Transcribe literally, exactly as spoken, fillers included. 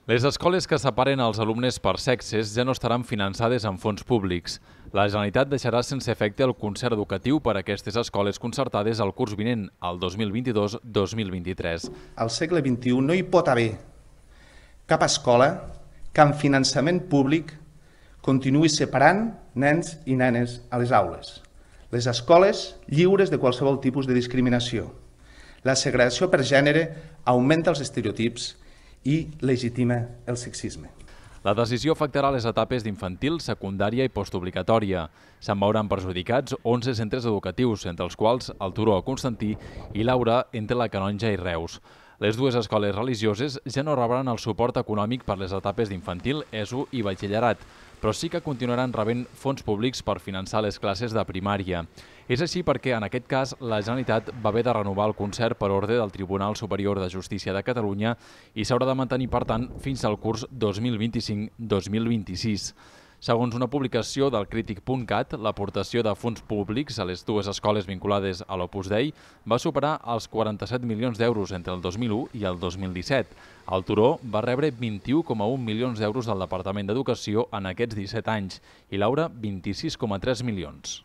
Les escoles que separen els alumnes per sexes ja no estaran finançades amb fons públics. La Generalitat deixarà sense efecte el concert educatiu per a aquestes escoles concertades al curs vinent, el dos mil vint-i-dos dos mil vint-i-tres. Al segle vint-i-u no hi pot haver cap escola que amb finançament públic continuï separant nens i nenes a les aules. Les escoles lliures de qualsevol tipus de discriminació. La segregació per gènere augmenta els estereotips i legitima el sexisme. La decisió afectarà les etapes d'infantil, secundària i postobligatòria. Se'n veuran perjudicats onze centres educatius, entre els quals el Turó a Constantí i Laura entre la Canonja i Reus. Les dues escoles religioses ja no rebran el suport econòmic per les etapes d'infantil, E S O i batxillerat, però sí que continuaran rebent fons públics per finançar les classes de primària. És així perquè, en aquest cas, la Generalitat va haver de renovar el concert per ordre del Tribunal Superior de Justícia de Catalunya i s'haurà de mantenir, per tant, fins al curs dos mil vint-i-cinc dos mil vint-i-sis. Segons una publicació del crític punt cat, l'aportació de fons públics a les dues escoles vinculades a l'Opus Dei va superar els quaranta-set milions d'euros entre el dos mil u i el dos mil disset. El Turó va rebre vint-i-u coma un milions d'euros del Departament d'Educació en aquests disset anys i Laura vint-i-sis coma tres milions.